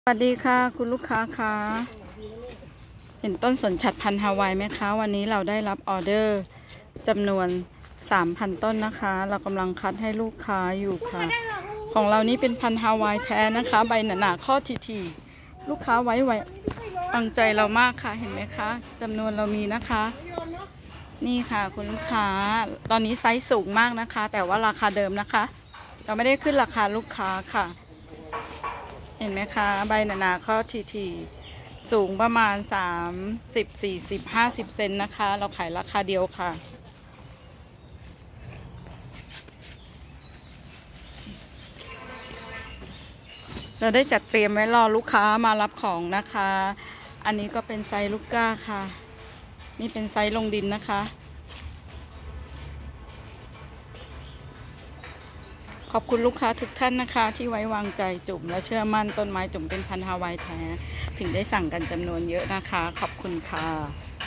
สวัสดีค่ะคุณลูกค้าคะเห็นต้นสนฉัตรพันธุ์ฮาวายไหมคะวันนี้เราได้รับออเดอร์จำนวน 3,000 ต้นนะคะเรากำลังคัดให้ลูกค้าอยู่ค่ะของเรานี้เป็นพันธุ์ฮาวายแท้นะคะใบหนาๆข้อทีๆลูกค้าไว้วางใจเรามากค่ะเห็นไหมคะจำนวนเรามีนะคะนี่ค่ะคุณลูกค้าตอนนี้ไซส์สูงมากนะคะแต่ว่าราคาเดิมนะคะเราไม่ได้ขึ้นราคาลูกค้าค่ะเห็นไหมคะใบหนาๆข้อทีๆสูงประมาณ30 40 50 เซนนะคะเราขายราคาเดียวค่ะเราได้จัดเตรียมไว้รอลูกค้ามารับของนะคะอันนี้ก็เป็นไซส์ลูกก้าค่ะนี่เป็นไซส์ลงดินนะคะขอบคุณลูกค้าทุกท่านนะคะที่ไว้วางใจจุ่มและเชื่อมั่นต้นไม้จุ่มเป็นพันธุ์ฮาวายแท้ถึงได้สั่งกันจำนวนเยอะนะคะขอบคุณค่ะ